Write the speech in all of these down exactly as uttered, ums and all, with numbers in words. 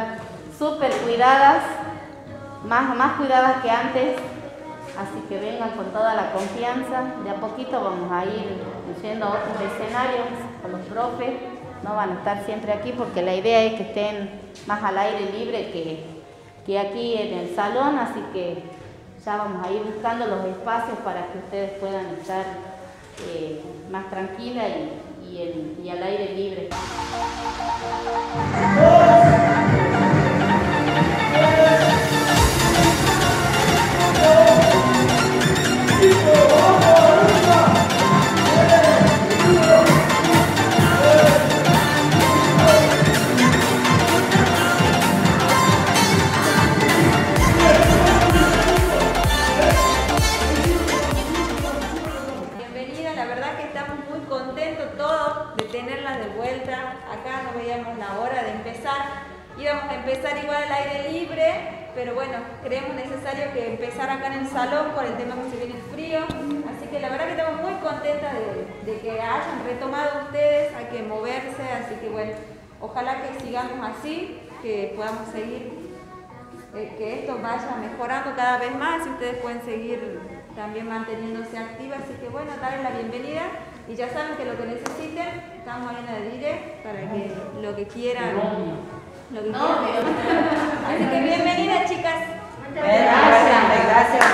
estar súper cuidadas, más, más cuidadas que antes, así que vengan con toda la confianza. De a poquito vamos a ir yendo a otros escenarios con los profes, no van a estar siempre aquí porque la idea es que estén más al aire libre que, que aquí en el salón, así que ya vamos a ir buscando los espacios para que ustedes puedan estar eh, más tranquilas y, y, el, y al aire libre. Tenerlas de vuelta, acá no veíamos la hora de empezar, íbamos a empezar igual al aire libre, pero bueno, creemos necesario que empezar acá en el salón por el tema que se viene el frío, así que la verdad que estamos muy contentas de, de que hayan retomado ustedes, hay que moverse, así que bueno, ojalá que sigamos así, que podamos seguir, eh, que esto vaya mejorando cada vez más y ustedes pueden seguir también manteniéndose activas, así que bueno, darles la bienvenida. Y ya saben que lo que necesiten, estamos ahí en la direct para que lo que quieran, lo que quieran. Así que bienvenidas, chicas. Muchas gracias. Gracias.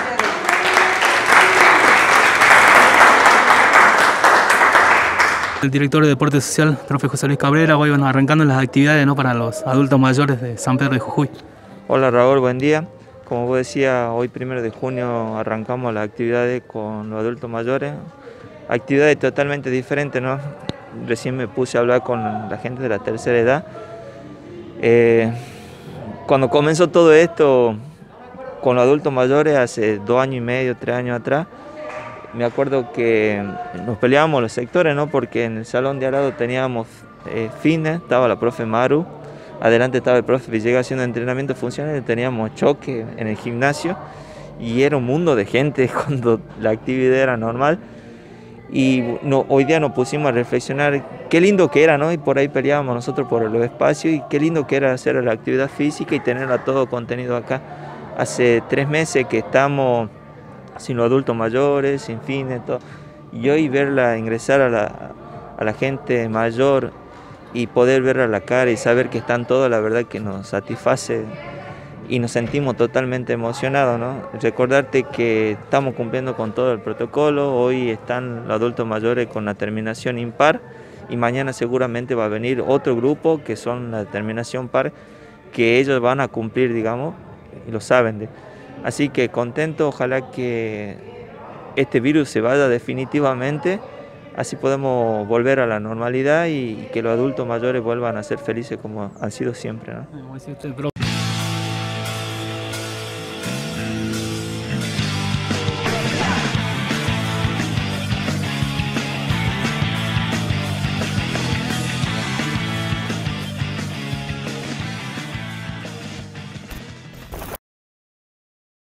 El director de Deporte Social, profe José Luis Cabrera, hoy van arrancando las actividades, ¿no?, para los adultos mayores de San Pedro de Jujuy. Hola Raúl, buen día. Como vos decías, hoy primero de junio arrancamos las actividades con los adultos mayores. Actividades totalmente diferentes, ¿no? Recién me puse a hablar con la gente de la tercera edad. Eh, cuando comenzó todo esto con los adultos mayores, hace dos años y medio, tres años atrás, me acuerdo que nos peleábamos los sectores, ¿no? Porque en el salón de al lado teníamos eh, fitness, estaba la profe Maru, adelante estaba el profe Villegas haciendo entrenamiento funcional, teníamos choque en el gimnasio y era un mundo de gente cuando la actividad era normal. Y no, hoy día nos pusimos a reflexionar qué lindo que era, ¿no? Y por ahí peleábamos nosotros por los espacios y qué lindo que era hacer la actividad física y tenerla todo contenido acá. Hace tres meses que estamos sin los adultos mayores, sin fines, todo. Y hoy verla ingresar a la, a la gente mayor y poder verla a la cara y saber que están todos, la verdad que nos satisface y nos sentimos totalmente emocionados, ¿no? Recordarte que estamos cumpliendo con todo el protocolo, hoy están los adultos mayores con la terminación impar y mañana seguramente va a venir otro grupo que son la terminación par, que ellos van a cumplir, digamos, y lo saben. De. Así que contento, ojalá que este virus se vaya definitivamente, así podemos volver a la normalidad y que los adultos mayores vuelvan a ser felices como han sido siempre, ¿no?